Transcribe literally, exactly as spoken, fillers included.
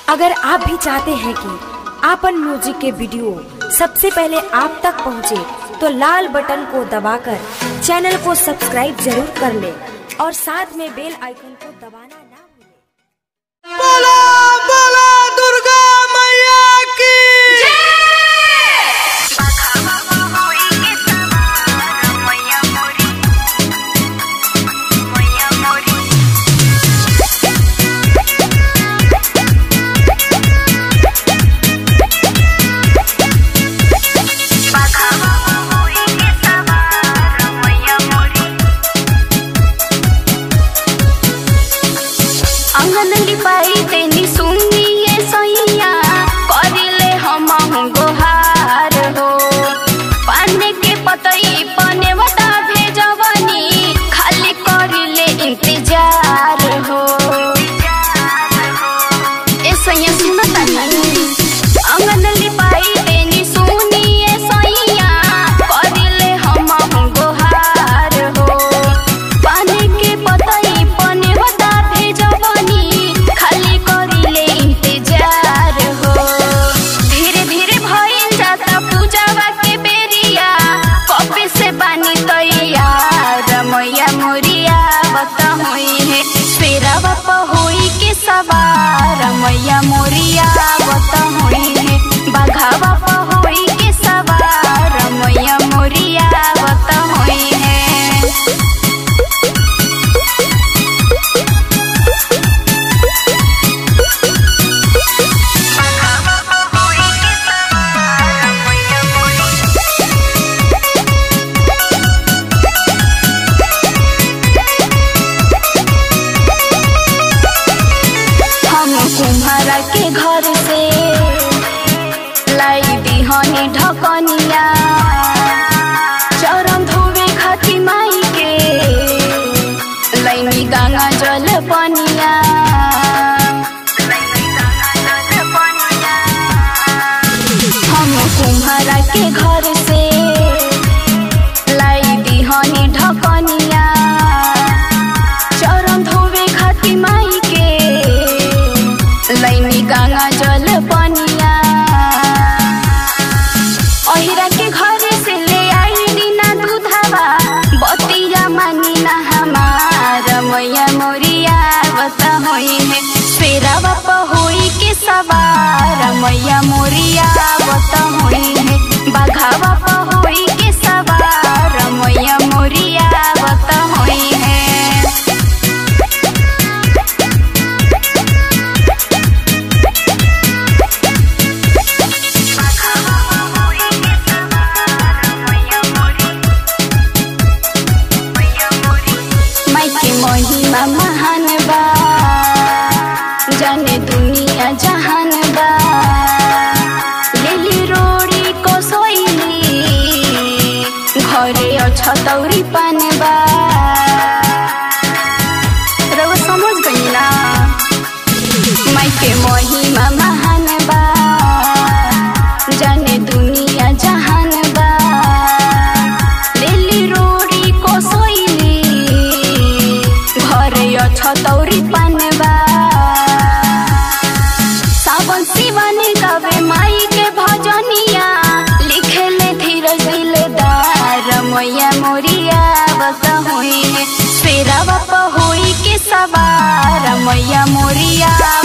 अगर आप भी चाहते हैं कि आपन म्यूजिक के वीडियो सबसे पहले आप तक पहुंचे, तो लाल बटन को दबाकर चैनल को सब्सक्राइब जरूर कर ले और साथ में बेल आइकन को दबाना ना भूलें। बोला बोला दुर्गा मैया की मैया मोरिया बत होई है, बघावा पहोई के सवार मैया मोरिया बत होई है। कुम्हारा के घर से लाई दिहनी ढकनिया, चरण धोवे खाती माई के लैनी गंगा जल पनिया। हम कुम्हारा के घर से लाई दिहनी ढकनिया, चरण धोवे खाती माई के लैनी गंगा जल पनिया। अहिरा के घर से ले आई ना दूधवा, बतिया मानी ना हमार मैया मोरिया बत होई है। फेरावा पहोई के सवार मैया मोरिया बत होई है, बघावा पहोई के सवार मैया मोरिया बत होई है। महिमा महान बा, जाने दुनिया जहान बा, लेली रोड़ी को सोईली घरे अछतौरी पान बा। रवा समझ गई ना, माई के महिमा महान बा, जाने दुनिया जहान बा, लेली रोड़ी को सोईली छतौरी पानबा। सावन शिवानी गावे माई के भजनिया, लिखेले धीरज दिलदार मैया मोरिया बत होई है। फेरावा पहोई के सवार मैया मोरिया